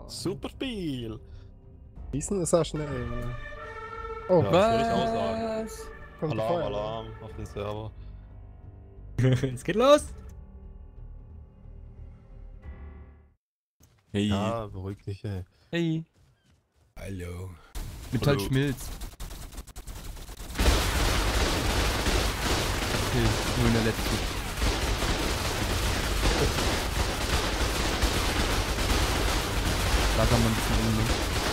Super Spiel. Schießen ist er schnell. Oh, Ja, das würde ich auch sagen. Was? kommt die Alarm, Feuerwehr. Alarm auf den Server. Es geht los! Hey. Ja, beruhig dich, ey. Hey. Hallo. Metall Hallo. schmilzt. Okay, nur in der letzten. Da kann man ein bisschen um, ne?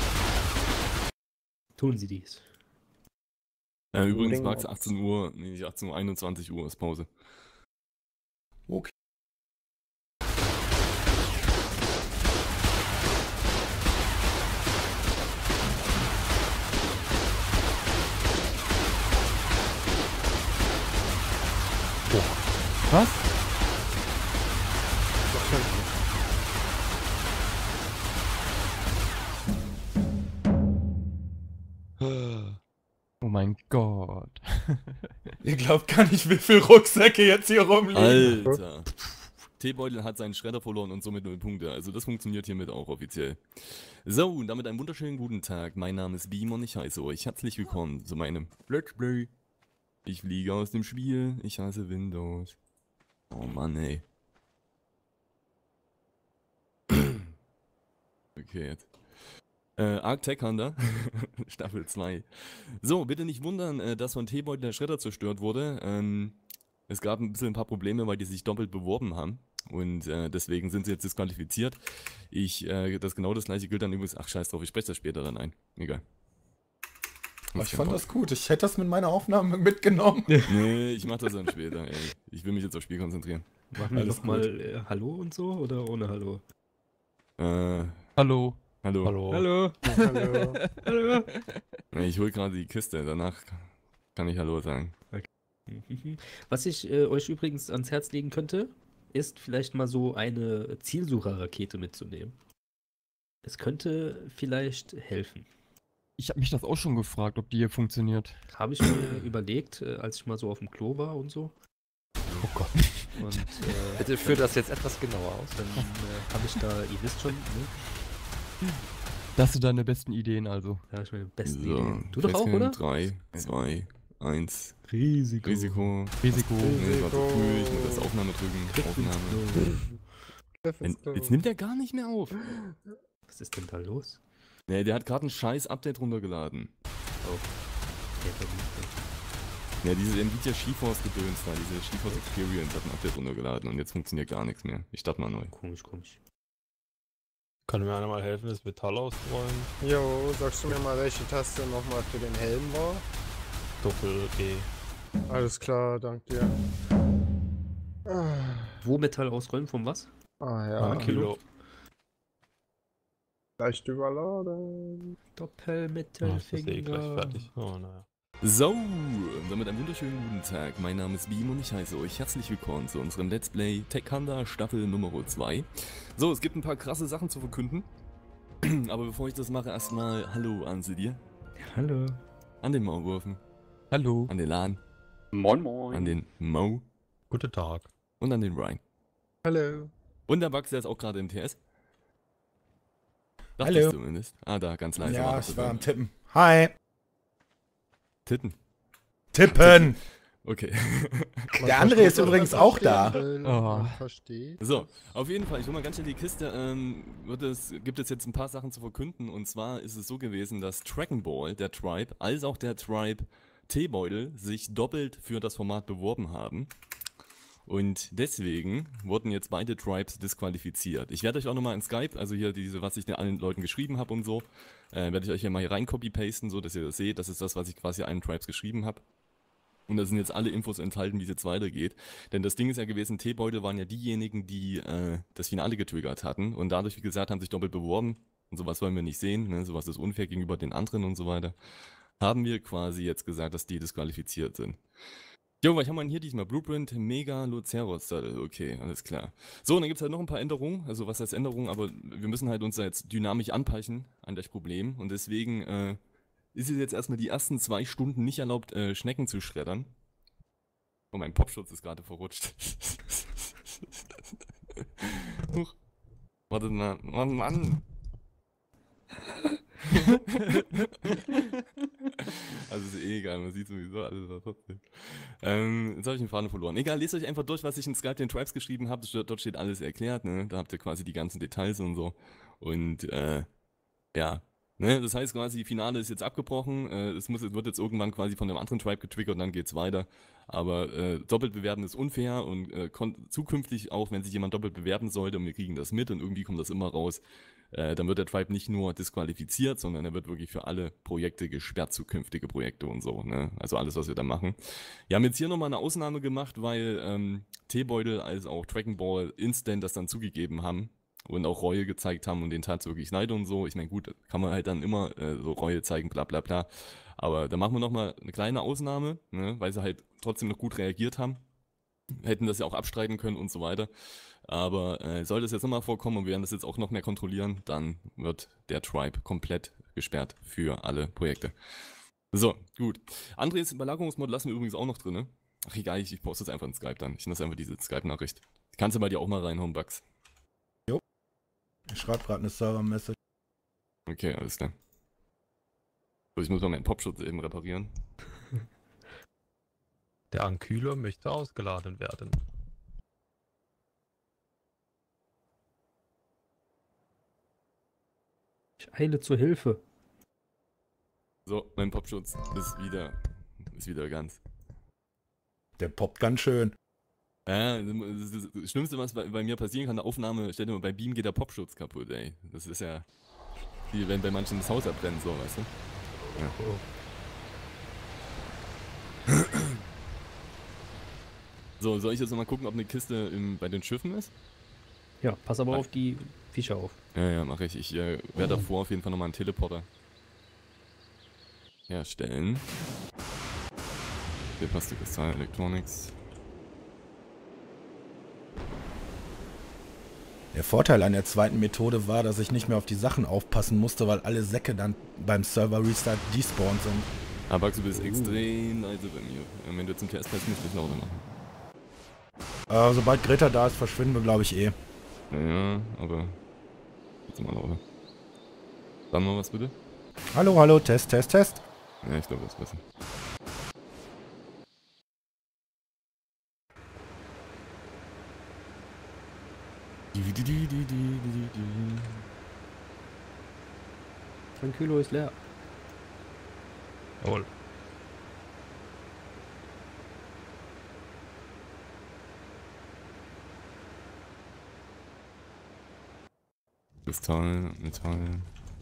Tun Sie dies. Übrigens, Ring Max, auf. 18 Uhr, nee, nicht 18 Uhr, 21 Uhr ist Pause. Okay. Was? Oh mein Gott. Ihr glaubt gar nicht, wie viele Rucksäcke jetzt hier rumliegen. Alter. Teebeutel hat seinen Schredder verloren und somit 0 Punkte. Also das funktioniert hiermit auch offiziell. So, und damit einen wunderschönen guten Tag. Mein Name ist Beam und ich heiße euch herzlich willkommen zu meinem Let's Play. Ich fliege aus dem Spiel. Ich hasse Windows. Oh Mann, ey. Okay, jetzt. Arc Tech Hunter, Staffel 2. So, bitte nicht wundern, dass von Teebeutel der Schredder zerstört wurde. Es gab ein paar Probleme, weil die sich doppelt beworben haben. Und deswegen sind sie jetzt disqualifiziert. Genau das gleiche gilt dann übrigens. Ach, scheiß drauf, ich spreche das später dann ein. Egal. Aber ich fand das gut. Ich hätte das mit meiner Aufnahme mitgenommen. Nee, ich mach das dann später, ey. Ich will mich jetzt aufs Spiel konzentrieren. Machen wir Alles doch mal Hallo und so oder ohne Hallo? Hallo. Hallo. Hallo. Hallo. Hallo. Hallo. Ich hol gerade die Kiste, danach kann ich Hallo sagen. Was ich euch übrigens ans Herz legen könnte, ist vielleicht mal so eine Zielsucherrakete mitzunehmen. Es könnte vielleicht helfen. Ich habe mich das auch schon gefragt, ob die hier funktioniert. Habe ich mir überlegt, als ich mal so auf dem Klo war und so. Oh Gott. Und Bitte führ das jetzt etwas genauer aus. dann habe ich da, ihr wisst schon, ne? Das sind deine besten Ideen also. Da habe ich meine besten So, Ideen. Du doch auch, oder? 3, 2, 1. Risiko. Risiko. Risiko. Nee, war zu früh, ich muss das Aufnahme drücken. Aufnahme. Jetzt nimmt er gar nicht mehr auf. Was ist denn da los? Nee, der hat gerade ein scheiß Update runtergeladen. Ja, diese Nvidia GeForce-Gedöns da, diese GeForce Experience hat ein Update runtergeladen und jetzt funktioniert gar nichts mehr. Ich starte mal neu. Komisch, komisch. Kann mir einer mal helfen, das Metall auszurollen? Jo, sagst du mir mal, welche Taste nochmal für den Helm war? Doppel-G. Alles klar, dank dir. Wo Metall ausräumen, von was? Ja, Ein Kilo. leicht überladen. Oh, das ist eh gleich Doppelmittelfinger. fertig. Oh, naja. So, und damit einen wunderschönen guten Tag. Mein Name ist Beam und ich heiße euch herzlich willkommen zu unserem Let's Play Tech Hunter Staffel Nummer 2. So, es gibt ein paar krasse Sachen zu verkünden. Aber bevor ich das mache, erstmal Hallo an Sidir, Hallo. an den Maulwurfen, Hallo. an den Lan, Moin moin. an den Mo Guten Tag. und an den Ryan. Hallo. Und der Bugs, der ist auch gerade im TS. Dachte Hallo. ich zumindest. Ah, da, ganz leise. Ja, das ich war dabei. am Tippen. Hi. Titten. Tippen. Okay. Der andere ist übrigens auch da. Oh. Versteht. So, auf jeden Fall, ich hole mal ganz schnell die Kiste. Gibt es jetzt ein paar Sachen zu verkünden. Und zwar ist es so gewesen, dass Dragon Ball, der Tribe, als auch der Tribe Teebeutel sich doppelt für das Format beworben haben. Und deswegen wurden jetzt beide Tribes disqualifiziert. Ich werde euch auch nochmal in Skype, also hier was ich allen Leuten geschrieben habe und so, werde ich euch hier mal hier rein copy-pasten, so dass ihr das seht. Das ist das, was ich quasi allen Tribes geschrieben habe. Und da sind jetzt alle Infos enthalten, wie es jetzt weitergeht. Denn das Ding ist ja gewesen, Teebeutel waren ja diejenigen, die das Finale getriggert hatten. Und dadurch, wie gesagt, haben sich doppelt beworben. Und sowas wollen wir nicht sehen, ne? Sowas ist unfair gegenüber den anderen und so weiter. Haben wir quasi jetzt gesagt, dass die disqualifiziert sind. Jo, was haben wir denn hier diesmal? Blueprint Megaloceros. Okay, alles klar. So, und dann gibt es halt noch ein paar Änderungen. Also was heißt Änderungen? Aber wir müssen halt uns da jetzt dynamisch anpassen an das Problem. Und deswegen ist es jetzt erstmal die ersten 2 Stunden nicht erlaubt, Schnecken zu schreddern. Oh, mein Popschutz ist gerade verrutscht. Huch. Warte mal. Oh Mann. Also ist eh egal, man sieht sowieso alles aber trotzdem. Jetzt habe ich den Faden verloren. Egal, lest euch einfach durch, was ich in Skype den Tribes geschrieben habe. Dort steht alles erklärt, ne? Da habt ihr quasi die ganzen Details und so. Und ja, ne? Das heißt quasi, Finale ist jetzt abgebrochen. Wird jetzt irgendwann quasi von einem anderen Tribe getriggert und dann geht's weiter. Aber doppelt bewerten ist unfair und zukünftig auch, wenn sich jemand doppelt bewerten sollte und wir kriegen das mit und irgendwie kommt das immer raus, dann wird der Tribe nicht nur disqualifiziert, sondern er wird wirklich für alle Projekte gesperrt, zukünftige Projekte und so, ne? Also alles, was wir da machen. Wir haben jetzt hier nochmal eine Ausnahme gemacht, weil Teebeutel als auch Dragon Ball Instant das dann zugegeben haben und auch Reue gezeigt haben und den Tat wirklich Neid und so. Ich meine, gut, kann man halt dann immer so Reue zeigen, bla bla bla. Aber da machen wir nochmal eine kleine Ausnahme, ne? Weil sie halt trotzdem noch gut reagiert haben. Hätten das ja auch abstreiten können und so weiter. Aber sollte es jetzt nochmal vorkommen und wir werden das jetzt auch noch mehr kontrollieren, dann wird der Tribe komplett gesperrt für alle Projekte. So, gut. Andres Überlagerungsmod lassen wir übrigens auch noch drin, ne? Ach egal, ich poste das einfach in Skype dann. Ich lasse einfach diese Skype-Nachricht. Kannst du bei dir auch mal reinhauen, Bugs? Jo. Ich schreibe gerade eine Server-Message. Okay, alles klar. So, ich muss mal meinen Popschutz eben reparieren. Der Ankühler möchte ausgeladen werden. Ich eile zur Hilfe. So, mein Popschutz ist wieder ganz. Der poppt ganz schön. Ja, das Schlimmste, was bei mir passieren kann, der Aufnahme, stell dir mal, bei Beam geht der Popschutz kaputt, ey. Das ist ja, wie wenn bei manchen das Haus abbrennt, so, weißt du? Ja. So, soll ich jetzt nochmal gucken, ob eine Kiste bei den Schiffen ist? Ja, pass aber Nein. auf die Viecher auf. Ja, mache ich. Ich werde davor auf jeden Fall nochmal einen Teleporter herstellen. Hier passt die Kristall Electronics. Der Vorteil an der zweiten Methode war, dass ich nicht mehr auf die Sachen aufpassen musste, weil alle Säcke dann beim Server-Restart despawned sind. Aber du bist extrem leise bei mir. Wenn du jetzt einen TS passt, musst du nicht lauter machen. Sobald Greta da ist, verschwinden wir, glaube ich, eh. Ja, aber jetzt mal lauter. Dann noch was bitte? Hallo, hallo, Test, Test, Test. Ja, ich glaube, das ist besser. Mein Kühler ist leer. Jawohl. Kristall, Metall.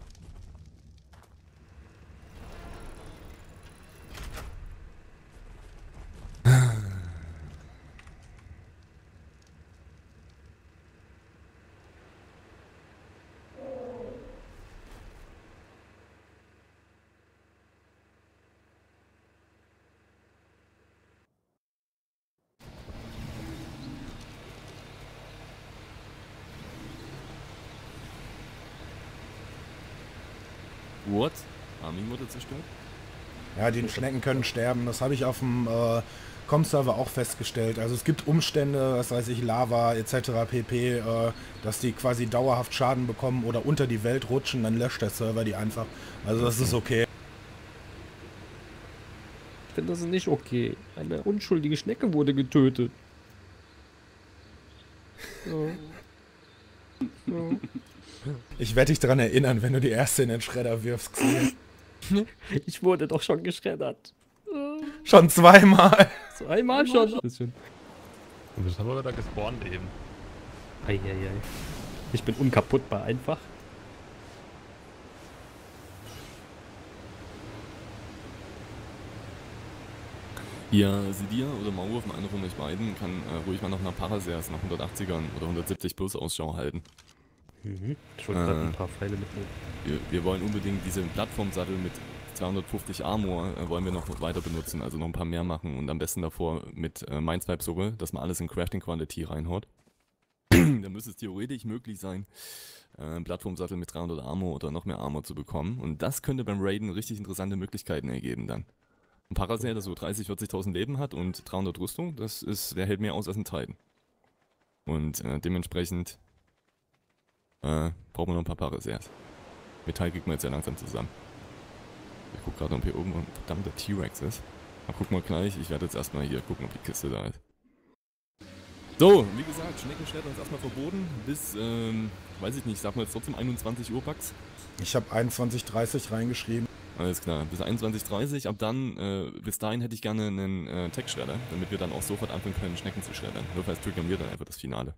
What? Armin wurde zerstört? Ja, die Schnecken können sterben. Das habe ich auf dem Com-Server auch festgestellt. Also es gibt Umstände, was weiß ich, Lava etc. pp., dass die quasi dauerhaft Schaden bekommen oder unter die Welt rutschen, dann löscht der Server die einfach. Also das ist okay. Ich finde, das ist nicht okay. Eine unschuldige Schnecke wurde getötet. Ja. Ja. Ich werde dich daran erinnern, wenn du die erste in den Schredder wirfst. Ich wurde doch schon geschreddert. Schon zweimal. So einmal schon. Du bist aber wieder gespawnt eben. Eieiei. Ich bin unkaputtbar einfach. Ja, Sidia oder Maulwurf, einer von euch beiden, kann ruhig mal nach einer Paraseas nach 180ern oder 170 plus Ausschau halten. Ich wollte gerade ein paar Pfeile mitnehmen. Wir wollen unbedingt diesen Plattformsattel mit 250 Armor wollen wir noch weiter benutzen, also noch ein paar mehr machen und am besten davor mit Mindswipe sogar, dass man alles in Crafting Quality reinhaut. Dann müsste es theoretisch möglich sein, einen Plattformsattel mit 300 Armor oder noch mehr Armor zu bekommen und das könnte beim Raiden richtig interessante Möglichkeiten ergeben dann. Ein Parasaur, der so 30.000, 40.000 Leben hat und 300 Rüstung, der hält mehr aus als ein Titan. Und dementsprechend brauchen wir noch ein paar Parasaurs. Metall kriegt man jetzt ja langsam zusammen. Ich guck gerade, ob hier oben ein verdammter T-Rex ist. Aber gucken wir gleich. Ich werde jetzt erstmal hier gucken, ob die Kiste da ist. So, wie gesagt, Schneckenschredder ist erstmal verboten. Bis, weiß ich nicht, sagen wir jetzt trotzdem 21 Uhr, Bugs. Ich habe 21:30 reingeschrieben. Alles klar, bis 21:30 Ab dann, bis dahin hätte ich gerne einen Tech-Schredder, damit wir dann auch sofort anfangen können, Schnecken zu schreddern. Nur falls triggern wir dann einfach das Finale.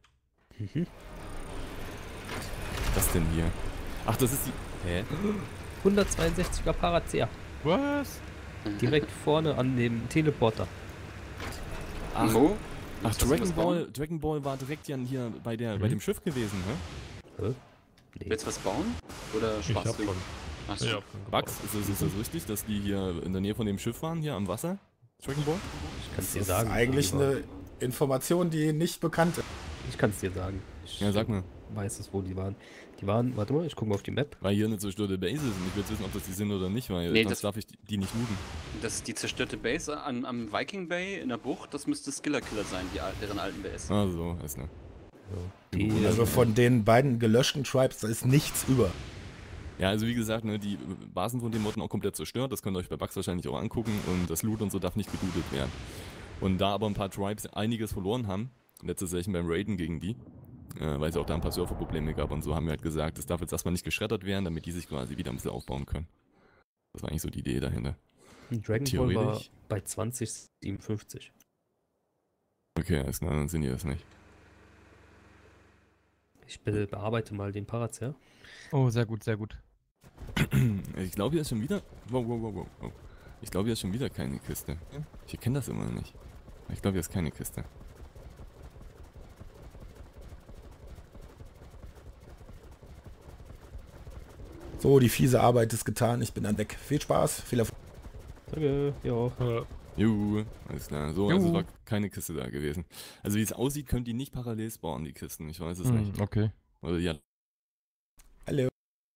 Was denn hier? Ach, das ist die... Hä? 162er Parazer. Was? Direkt vorne an dem Teleporter. Ach, Wo? ach Muss das was bauen? Dragon Ball war direkt ja hier bei dem Schiff gewesen, ne? Nee. Willst du was bauen? Oder Ich hab sparst du? schon. Achso. Ich hab schon Bugs, gebaut. ist das richtig, dass die hier in der Nähe von dem Schiff waren, hier am Wasser? Dragon Ball? Ich kann es dir Das sagen. ist eigentlich aber- eine Information, die nicht bekannt ist. Ich kann es dir sagen. Ich Ja, sag mal. weiß es, wo die waren. Die waren, warte mal, ich gucke mal auf die Map. Weil hier eine zerstörte Base ist und ich will jetzt wissen, ob das die sind oder nicht, weil Nee, sonst das- darf ich die nicht looten. Das ist die zerstörte Base am Viking Bay in der Bucht. Das müsste Skiller Killer sein, deren alten Base. Ah, so, ist ne. Die, Also von den beiden gelöschten Tribes, da ist nichts über. Ja, also wie gesagt, ne, die Basen von dem wurden auch komplett zerstört, das könnt ihr euch bei Bugs wahrscheinlich auch angucken und das Loot und so darf nicht gelootet werden. Und da aber ein paar Tribes einiges verloren haben, letzte Session beim Raiden gegen die, weil es auch da ein paar Serverprobleme gab und so, haben wir halt gesagt, das darf jetzt erstmal nicht geschreddert werden, damit die sich quasi wieder ein bisschen aufbauen können. Das war eigentlich so die Idee dahinter. Dragon Ball war Theoretisch. bei 2057. Okay, alles klar, dann sind die das nicht. Ich bearbeite mal den Parazer. Oh, sehr gut, sehr gut. Ich glaube, hier ist schon wieder... Wow. Ich glaube, hier ist schon wieder keine Kiste. Ich kenne das immer noch nicht. Ich glaube, hier ist keine Kiste. So, die fiese Arbeit ist getan. Ich bin dann weg. Viel Spaß, viel Erfolg. Danke, ja. Juhu, alles klar. So, also es Juhu. war keine Kiste da gewesen. Also wie es aussieht, können die nicht parallel spawnen, die Kisten. Ich weiß es nicht. Okay. Oder ja, Hallo.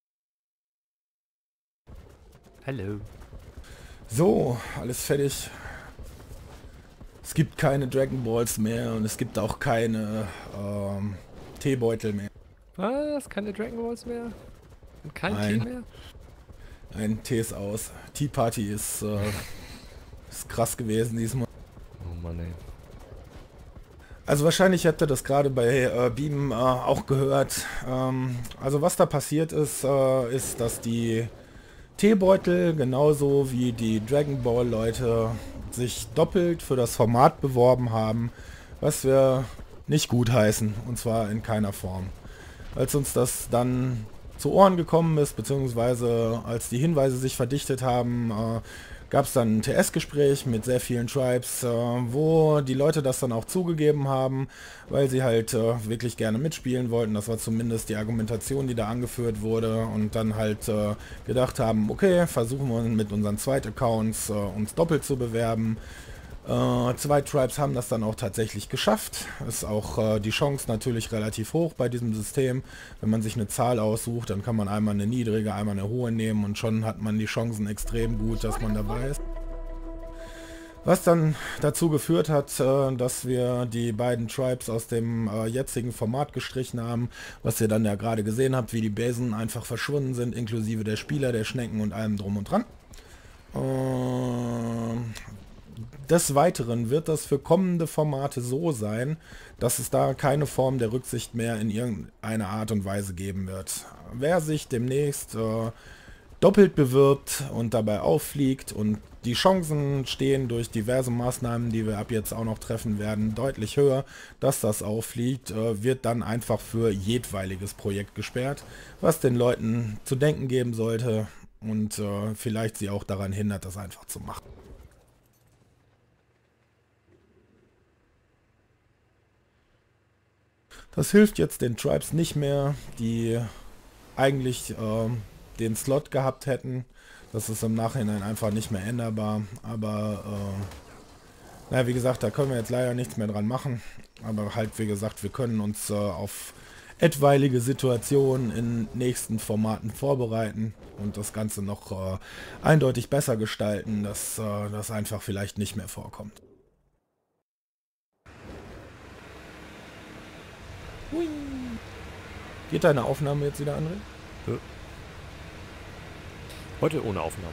Hallo. So, alles fertig. Es gibt keine Dragon Balls mehr und es gibt auch keine Teebeutel mehr. Was? Keine Dragon Balls mehr? Und kein Nein. Tee mehr? Ein Tee ist aus. Tea Party ist krass gewesen diesmal. Oh Mann, ey. Also wahrscheinlich habt ihr das gerade bei Beam auch gehört. Also was da passiert ist, ist, dass die Teebeutel genauso wie die Dragon Ball Leute sich doppelt für das Format beworben haben, was wir nicht gut heißen, und zwar in keiner Form. Als uns das dann zu Ohren gekommen ist, beziehungsweise als die Hinweise sich verdichtet haben, gab es dann ein TS-Gespräch mit sehr vielen Tribes, wo die Leute das dann auch zugegeben haben, weil sie halt wirklich gerne mitspielen wollten. Das war zumindest die Argumentation, die da angeführt wurde, und dann halt gedacht haben, okay, versuchen wir mit unseren Zweit-Accounts uns doppelt zu bewerben. 2 Tribes haben das dann auch tatsächlich geschafft. Ist auch die Chance natürlich relativ hoch bei diesem System. Wenn man sich eine Zahl aussucht, dann kann man einmal eine niedrige, einmal eine hohe nehmen und schon hat man die Chancen extrem gut, dass man dabei ist. Was dann dazu geführt hat, dass wir die beiden Tribes aus dem jetzigen Format gestrichen haben, was ihr dann ja gerade gesehen habt, wie die Basen einfach verschwunden sind, inklusive der Spieler, der Schnecken und allem drum und dran. Des Weiteren wird das für kommende Formate so sein, dass es da keine Form der Rücksicht mehr in irgendeiner Art und Weise geben wird. Wer sich demnächst doppelt bewirbt und dabei auffliegt, und die Chancen stehen durch diverse Maßnahmen, die wir ab jetzt auch noch treffen werden, deutlich höher, dass das auffliegt, wird dann einfach für jedweiliges Projekt gesperrt, was den Leuten zu denken geben sollte und vielleicht sie auch daran hindert, das einfach zu machen. Das hilft jetzt den Tribes nicht mehr, die eigentlich den Slot gehabt hätten. Das ist im Nachhinein einfach nicht mehr änderbar. Aber naja, wie gesagt, da können wir jetzt leider nichts mehr dran machen. Aber halt, wie gesagt, wir können uns auf etwaige Situationen in nächsten Formaten vorbereiten und das Ganze noch eindeutig besser gestalten, dass das einfach vielleicht nicht mehr vorkommt. Hui. Geht deine Aufnahme jetzt wieder, André? Ja. Heute ohne Aufnahme.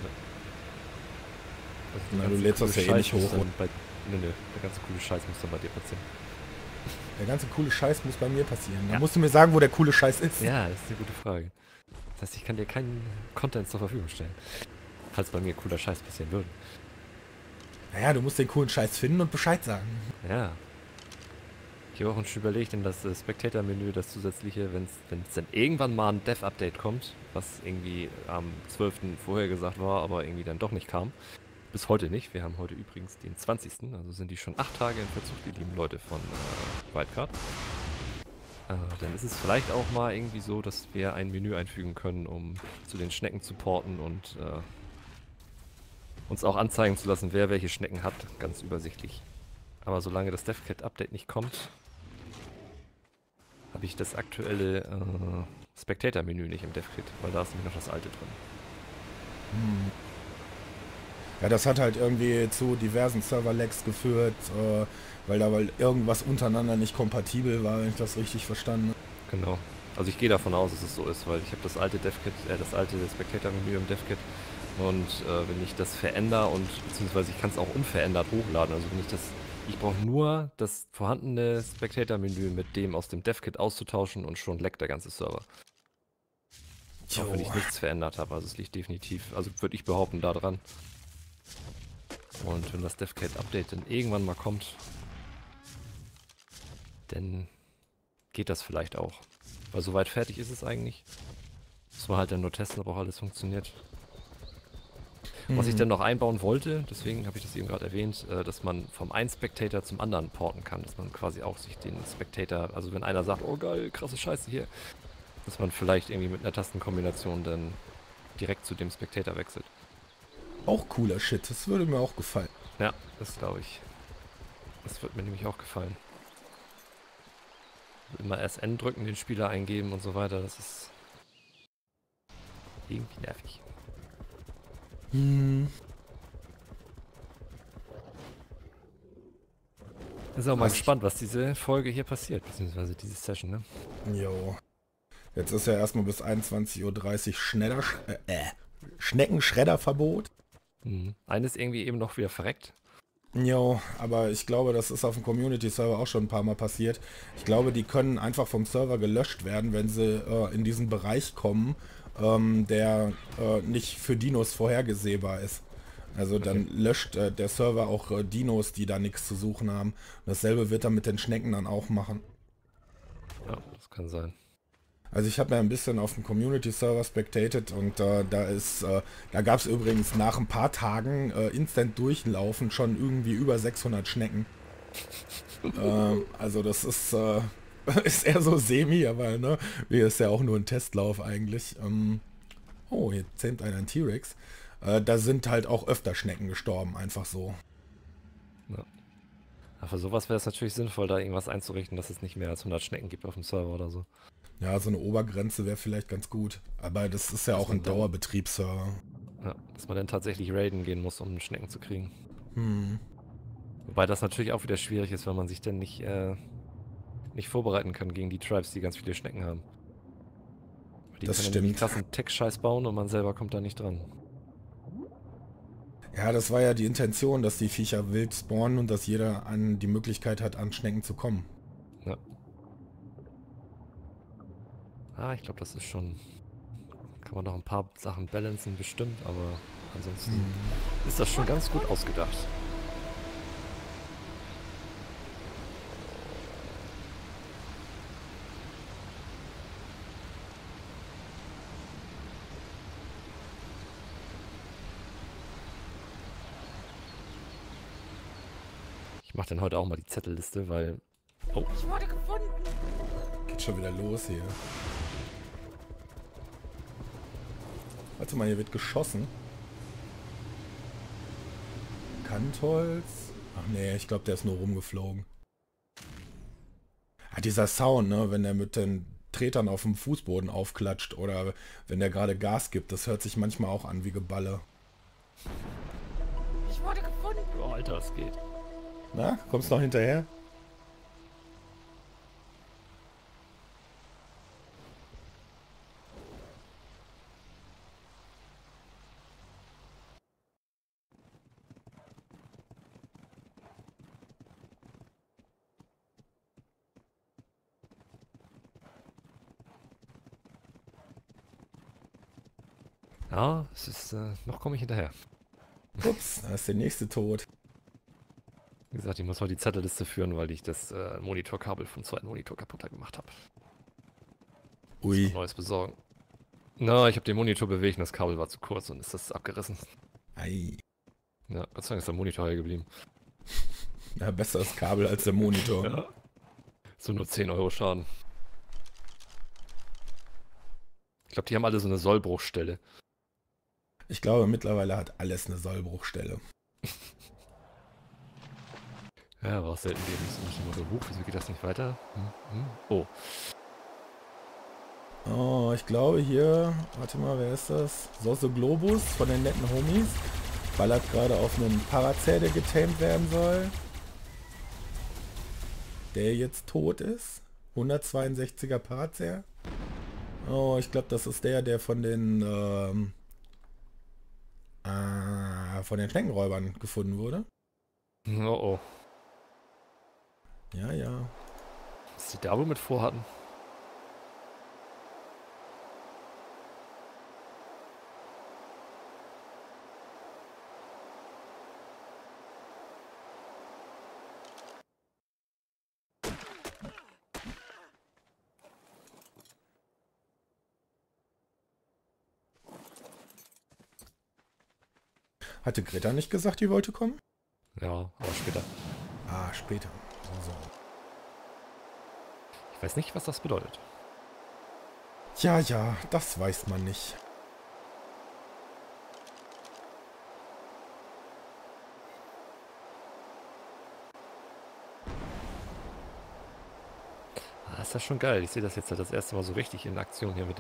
Also Na, du lädst das ja eh nicht hoch. Und bei, nee, der ganze coole Scheiß muss dann bei dir passieren. Der ganze coole Scheiß muss bei mir passieren. Da Ja. musst du mir sagen, wo der coole Scheiß ist. Ja, das ist eine gute Frage. Das heißt, ich kann dir keinen Content zur Verfügung stellen. Falls bei mir cooler Scheiß passieren würde. Naja, du musst den coolen Scheiß finden und Bescheid sagen. Ja. Ich habe auch schon überlegt, in das Spectator-Menü, das zusätzliche, wenn es dann irgendwann mal ein Dev-Update kommt, was irgendwie am 12. vorher gesagt war, aber irgendwie dann doch nicht kam. Bis heute nicht. Wir haben heute übrigens den 20. Also sind die schon 8 Tage in Verzug, die lieben Leute von Wildcard. Dann ist es vielleicht auch mal irgendwie so, dass wir ein Menü einfügen können, um zu den Schnecken zu porten und uns auch anzeigen zu lassen, wer welche Schnecken hat. Ganz übersichtlich. Aber solange das DevKit-Update nicht kommt, habe ich das aktuelle Spectator-Menü nicht im DevKit, weil da ist nämlich noch das alte drin. Ja, das hat halt irgendwie zu diversen Server-Lags geführt, weil da irgendwas untereinander nicht kompatibel war, wenn ich das richtig verstanden habe. Genau. Also ich gehe davon aus, dass es so ist, weil ich habe das alte DevKit, das alte Spectator-Menü im DevKit und wenn ich das verändere und beziehungsweise ich kann es auch unverändert hochladen, also wenn ich brauche nur das vorhandene Spectator-Menü mit dem aus dem DevKit auszutauschen und schon leckt der ganze Server. Auch wenn ich nichts verändert habe, also es liegt definitiv, also würde ich behaupten, da dran. Und wenn das DevKit-Update dann irgendwann mal kommt, dann geht das vielleicht auch. Weil soweit fertig ist es eigentlich. Muss man halt dann nur testen, ob auch alles funktioniert. Was ich dann noch einbauen wollte, deswegen habe ich das eben gerade erwähnt, dass man vom einen Spectator zum anderen porten kann. Dass man quasi auch sich den Spectator, also wenn einer sagt, oh geil, krasse Scheiße hier, dass man vielleicht irgendwie mit einer Tastenkombination dann direkt zu dem Spectator wechselt. Auch cooler Shit, das würde mir auch gefallen. Ja, das glaube ich. Das wird mir nämlich auch gefallen. Immer SN drücken, den Spieler eingeben und so weiter, das ist irgendwie nervig. Ist auch mal gespannt, was diese Folge hier passiert, beziehungsweise diese Session, ne? Jo. Jetzt ist ja erstmal bis 21:30 Uhr Schneckenschredderverbot. Eines irgendwie eben noch wieder verreckt. Jo, aber ich glaube, das ist auf dem Community-Server auch schon ein paar Mal passiert. Ich glaube, die können einfach vom Server gelöscht werden, wenn sie in diesen Bereich kommen, der nicht für Dinos vorhergesehbar ist. Also dann löscht der Server auch Dinos, die da nichts zu suchen haben. Und dasselbe wird er mit den Schnecken dann auch machen. Ja, das kann sein. Also ich habe ja ein bisschen auf dem Community-Server spectated und da gab es übrigens nach ein paar Tagen instant durchlaufen schon irgendwie über 600 Schnecken. Also das ist eher so semi, aber ne, ist ja auch nur ein Testlauf eigentlich. Oh, hier zähmt einer ein T-Rex. Da sind halt auch öfter Schnecken gestorben, einfach so. Ja. Aber für sowas wäre es natürlich sinnvoll, da irgendwas einzurichten, dass es nicht mehr als 100 Schnecken gibt auf dem Server oder so. Ja, so eine Obergrenze wäre vielleicht ganz gut. Aber das ist ja auch ein Dauerbetriebsserver. Ja, dass man dann tatsächlich raiden gehen muss, um Schnecken zu kriegen. Wobei das natürlich auch wieder schwierig ist, weil man sich dann nicht vorbereiten kann gegen die Tribes, die ganz viele Schnecken haben. Die Das können stimmt. nämlich krassen Tech-Scheiß bauen und man selber kommt da nicht dran. Ja, das war ja die Intention, dass die Viecher wild spawnen und dass jeder die Möglichkeit hat, an Schnecken zu kommen. Ja. Ich glaube, das ist schon... Kann man noch ein paar Sachen balancen, bestimmt, aber ansonsten ist das schon ganz gut ausgedacht. Ich mache dann heute auch mal die Zettelliste, weil... Oh. Ich wurde gefunden. Geht schon wieder los hier. Warte mal, hier wird geschossen. Kantholz. Ach nee, ich glaube, der ist nur rumgeflogen. Dieser Sound, ne, wenn der mit den Tretern auf dem Fußboden aufklatscht oder wenn der gerade Gas gibt, das hört sich manchmal auch an wie Geballe. Ich wurde gefunden. Oh, Alter, es geht. Na, kommst du noch hinterher? Ja, es ist, noch komme ich hinterher. Ups, da ist der nächste tot. Wie gesagt, ich muss mal die Zettelliste führen, weil ich das Monitorkabel vom zweiten Monitor kaputt gemacht habe. Ui. Neues besorgen. Na, ich habe den Monitor bewegt und das Kabel war zu kurz und ist das abgerissen. Ei. Ja, Gott sei Dank ist der Monitor heil geblieben. Ja, besser das Kabel als der Monitor. Ja. So nur 10 Euro Schaden. Ich glaube, die haben alle so eine Sollbruchstelle. Ich glaube, mittlerweile hat alles eine Sollbruchstelle. Ja, war auch selten Leben. So, wieso geht das nicht weiter? Oh. Oh, ich glaube hier, warte mal, wer ist das? Soße Globus von den netten Homies. Ballert gerade auf einen Paracer, der getamed werden soll. Der jetzt tot ist. 162er Paracer. Oh, ich glaube, das ist der von den Schneckenräubern gefunden wurde. Oh. Ja, ja. Was die da wohl mit vorhatten? Hatte Greta nicht gesagt, die wollte kommen? Ja, aber später. Ah, später. So. Ich weiß nicht, was das bedeutet. Ja, ja, das weiß man nicht. Das ist ja schon geil. Ich sehe das jetzt halt das erste Mal so richtig in Aktion hier mit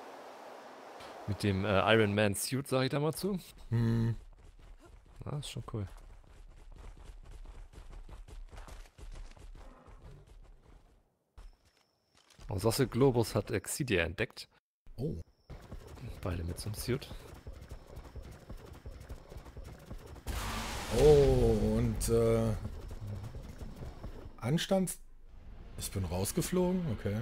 dem Iron Man Suit, sage ich da mal zu. Hm. Ah, ist schon cool. Und Sosse Globus hat Excedia entdeckt. Oh. Beide mit so einem Suit. Oh, und Anstands... Ich bin rausgeflogen, okay.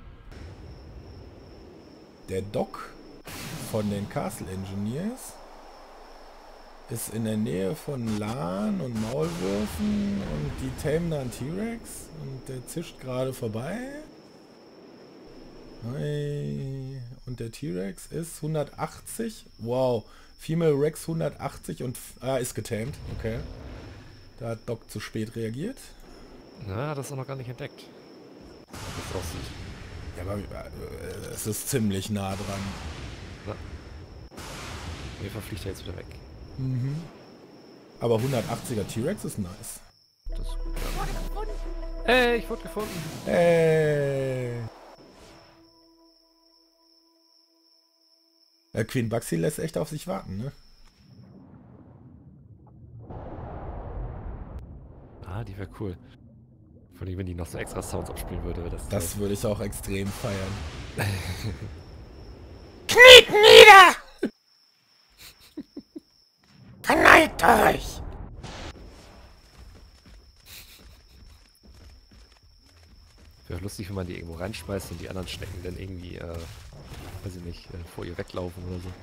Der Doc von den Castle Engineers ist in der Nähe von Lahn und Maulwürfen und die tamen da einen T-Rex und der zischt gerade vorbei. Hey. Und der T-Rex ist 180. Wow. Female Rex 180 und ist getamed. Okay. Da hat Doc zu spät reagiert. Na, das ist auch noch gar nicht entdeckt. Wie das aussieht. Ja, aber es ist ziemlich nah dran. Na. Auf jeden Fall fliegt er jetzt wieder weg. Mhm. Aber 180er T-Rex ist nice. Das ist gut. Ja. Hey, ich wurde gefunden. Hey. Queen Baxi lässt echt auf sich warten, ne? Ah, die wäre cool. Vor allem, wenn die noch so extra Sounds abspielen würde, wäre das. Das würde ich auch extrem feiern. Kniet nieder! Verneigt euch! Wäre lustig, wenn man die irgendwo reinschmeißt und die anderen Schnecken dann irgendwie, weiß ich nicht, vor ihr weglaufen oder so.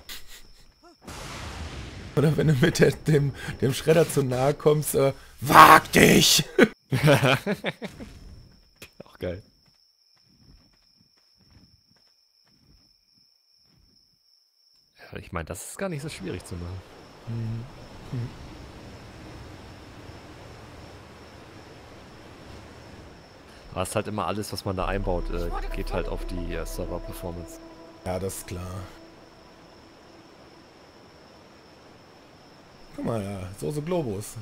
Oder wenn du mit dem Schredder zu nahe kommst, wag dich! Auch geil. Ja, ich meine, das ist gar nicht so schwierig zu machen. Aber es ist halt immer alles, was man da einbaut, geht halt auf die Server-Performance. Ja, das ist klar. Guck mal, ja, Soße Globus.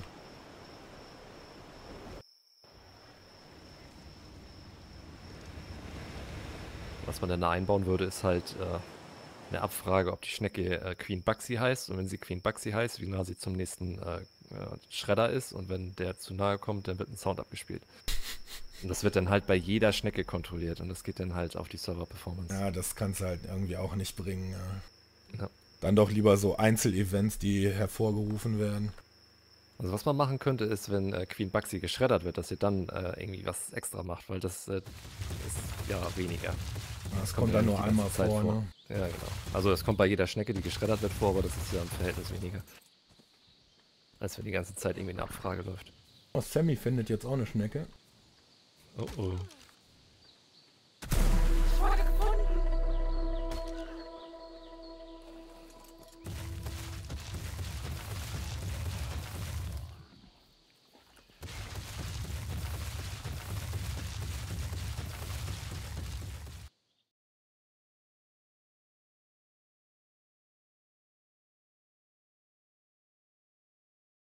Was man dann da einbauen würde, ist halt eine Abfrage, ob die Schnecke Queen Baxi heißt. Und wenn sie Queen Baxi heißt, wie nah sie zum nächsten Schredder ist. Und wenn der zu nahe kommt, dann wird ein Sound abgespielt. Und das wird dann halt bei jeder Schnecke kontrolliert. Und das geht dann halt auf die Server-Performance. Ja, das kannst du halt irgendwie auch nicht bringen. Ja. Ja. Dann doch lieber so Einzelevents, die hervorgerufen werden. Also was man machen könnte, ist, wenn Queen Baxi geschreddert wird, dass ihr dann irgendwie was extra macht, weil das ist ja weniger. Das kommt dann ja nur nicht die einmal ganze Zeit vor, ne? Ja, genau. Also es kommt bei jeder Schnecke, die geschreddert wird, vor, aber das ist ja im Verhältnis weniger. Als wenn die ganze Zeit irgendwie eine Abfrage läuft. Oh, Sammy findet jetzt auch eine Schnecke. Oh oh.